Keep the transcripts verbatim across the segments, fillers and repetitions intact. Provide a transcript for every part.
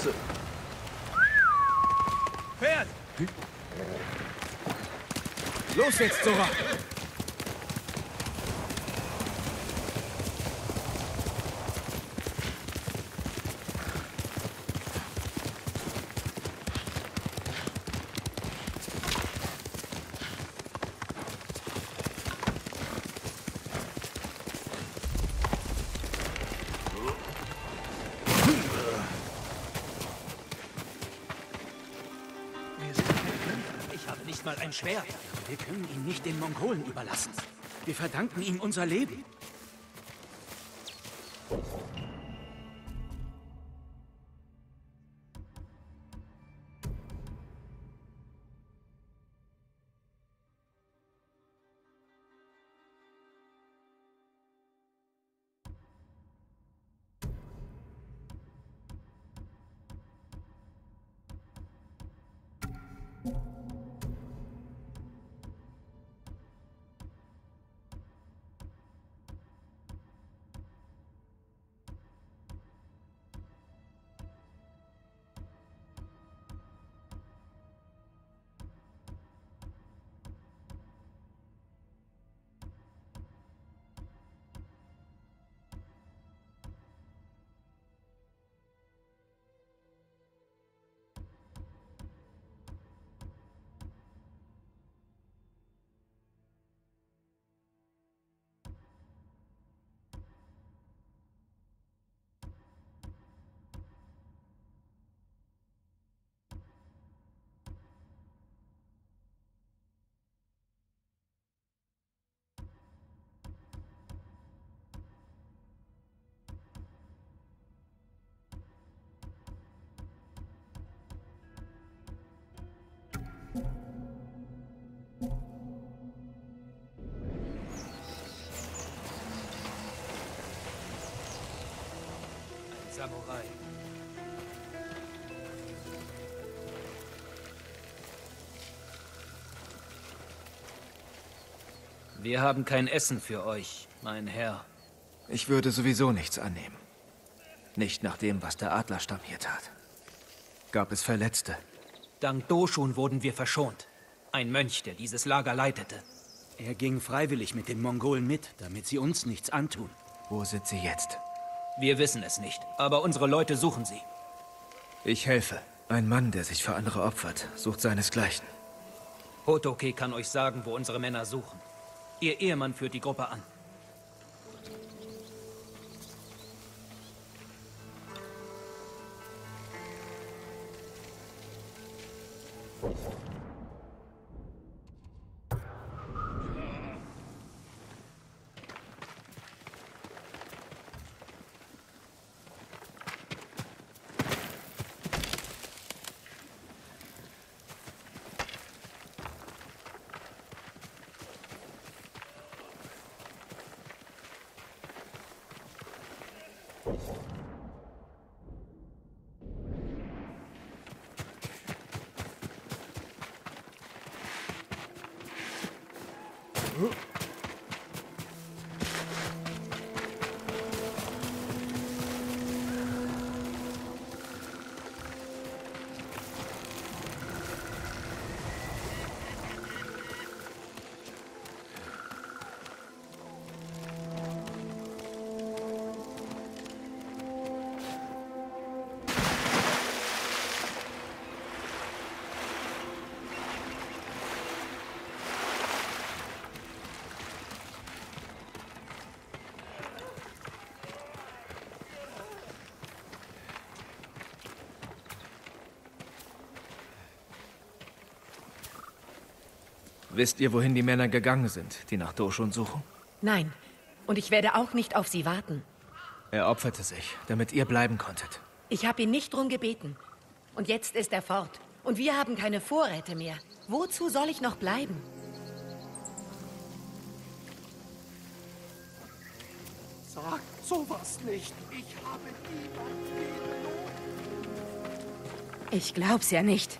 Pferd! Los jetzt, Sora! Mal ein Schwert. Wir können ihn nicht den Mongolen überlassen. Wir verdanken ihm unser Leben. Samurai. Wir haben kein Essen für euch, mein Herr. Ich würde sowieso nichts annehmen. Nicht nach dem, was der Adlerstamm hier tat. Gab es Verletzte? Dank Doshun wurden wir verschont. Ein Mönch, der dieses Lager leitete. Er ging freiwillig mit den Mongolen mit, damit sie uns nichts antun. Wo sind sie jetzt? Wir wissen es nicht, aber unsere Leute suchen sie. Ich helfe. Ein Mann, der sich für andere opfert, sucht seinesgleichen. Hotoke kann euch sagen, wo unsere Männer suchen. Ihr Ehemann führt die Gruppe an. Wisst ihr, wohin die Männer gegangen sind, die nach Doshun suchen? Nein. Und ich werde auch nicht auf sie warten. Er opferte sich, damit ihr bleiben konntet. Ich habe ihn nicht drum gebeten. Und jetzt ist er fort. Und wir haben keine Vorräte mehr. Wozu soll ich noch bleiben? Sag sowas nicht. Ich habe niemanden gelogen. Ich glaub's ja nicht.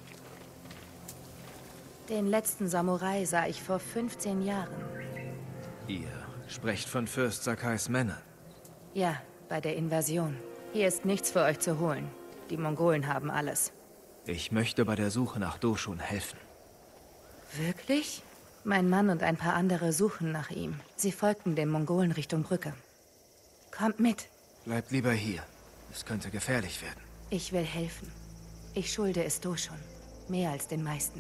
Den letzten Samurai sah ich vor fünfzehn Jahren. Ihr sprecht von Fürst Sakais Männern. Ja, bei der Invasion. Hier ist nichts für euch zu holen. Die Mongolen haben alles. Ich möchte bei der Suche nach Doshun helfen. Wirklich? Mein Mann und ein paar andere suchen nach ihm. Sie folgten den Mongolen Richtung Brücke. Kommt mit. Bleibt lieber hier. Es könnte gefährlich werden. Ich will helfen. Ich schulde es Doshun. Mehr als den meisten.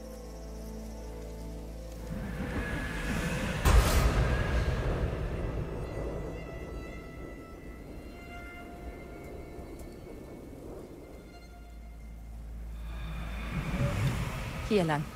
Hier lang.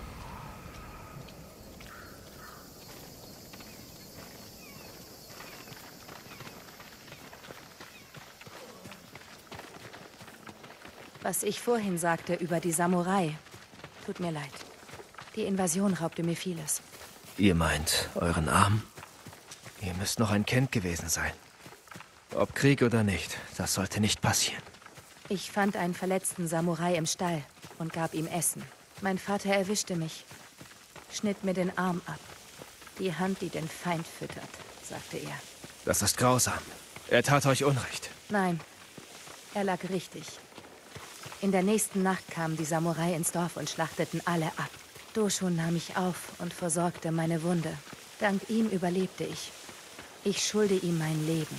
Was ich vorhin sagte über die Samurai, tut mir leid. Die Invasion raubte mir vieles. Ihr meint euren Arm? Ihr müsst noch ein Kind gewesen sein. Ob Krieg oder nicht, das sollte nicht passieren. Ich fand einen verletzten Samurai im Stall und gab ihm Essen. Mein Vater erwischte mich, schnitt mir den Arm ab. Die Hand, die den Feind füttert, sagte er. Das ist grausam. Er tat euch Unrecht. Nein, er lag richtig. In der nächsten Nacht kamen die Samurai ins Dorf und schlachteten alle ab. Doshun nahm mich auf und versorgte meine Wunde. Dank ihm überlebte ich. Ich schulde ihm mein Leben.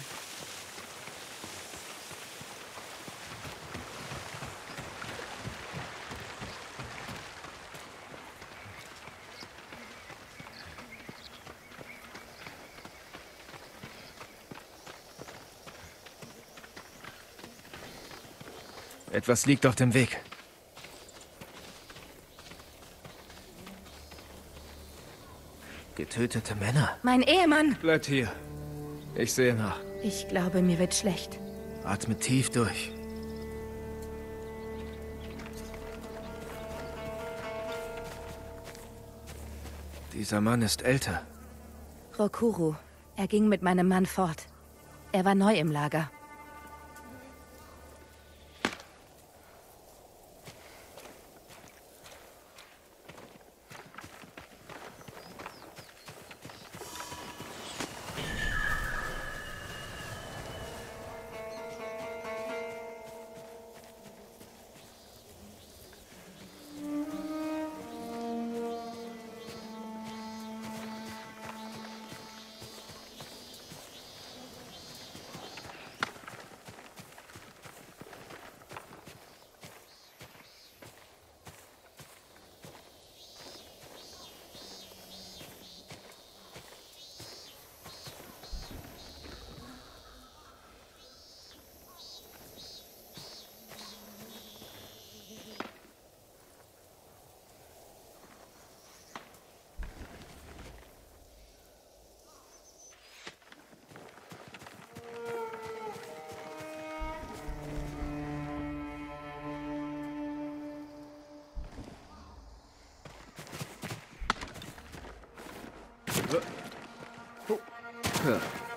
Etwas liegt auf dem Weg. Getötete Männer. Mein Ehemann! Bleibt hier. Ich sehe nach. Ich glaube, mir wird schlecht. Atme tief durch. Dieser Mann ist älter. Rokuru. Er ging mit meinem Mann fort. Er war neu im Lager. Ja.